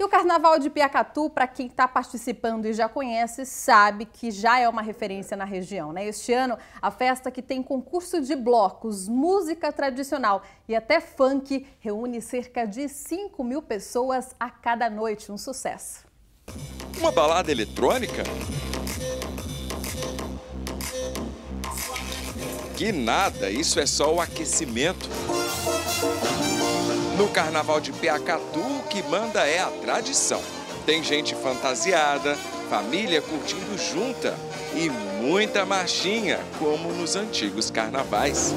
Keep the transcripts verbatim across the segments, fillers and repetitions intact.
E o Carnaval de Piacatu, para quem está participando e já conhece, sabe que já é uma referência na região, né? Este ano, a festa, que tem concurso de blocos, música tradicional e até funk, reúne cerca de cinco mil pessoas a cada noite. Um sucesso. Uma balada eletrônica? Que nada, isso é só o aquecimento. No Carnaval de Piacatu, o que manda é a tradição. Tem gente fantasiada, família curtindo junta e muita marchinha, como nos antigos carnavais.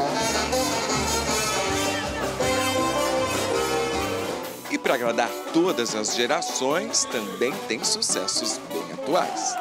E para agradar todas as gerações, também tem sucessos bem atuais.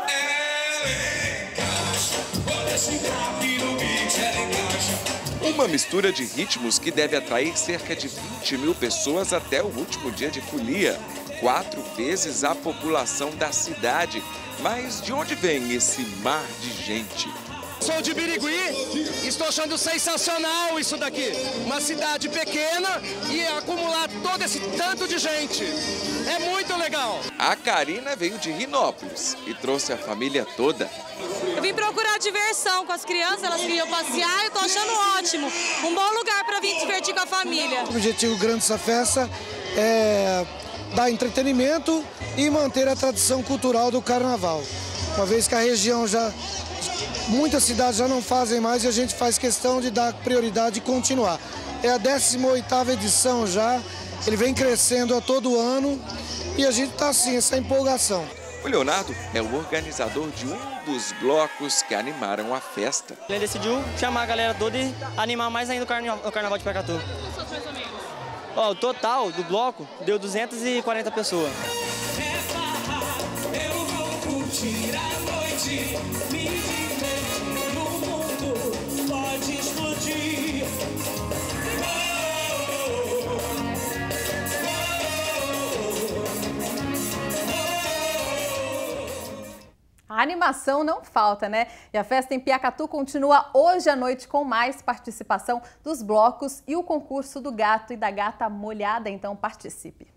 Uma mistura de ritmos que deve atrair cerca de vinte mil pessoas até o último dia de folia. Quatro vezes a população da cidade. Mas de onde vem esse mar de gente? Sou de Birigui, estou achando sensacional isso daqui. Uma cidade pequena e acumular todo esse tanto de gente. É muito legal. A Karina veio de Rinópolis e trouxe a família toda. Eu vim procurar diversão com as crianças, elas queriam passear e eu tô achando ótimo. Um bom lugar para vir divertir com a família. O objetivo grande dessa festa é dar entretenimento e manter a tradição cultural do carnaval. Uma vez que a região já... muitas cidades já não fazem mais e a gente faz questão de dar prioridade e continuar. É a décima oitava edição já, ele vem crescendo a todo ano e a gente está assim, essa empolgação. O Leonardo é o organizador de um dos blocos que animaram a festa. Ele decidiu chamar a galera toda e animar mais ainda o carnaval, o carnaval de Piacatu. Ó, o total do bloco deu duzentas e quarenta pessoas. Eu vou curtir a noite, me divertir no mundo, pode explodir. A animação não falta, né? E a festa em Piacatu continua hoje à noite com mais participação dos blocos e o concurso do gato e da gata molhada. Então participe!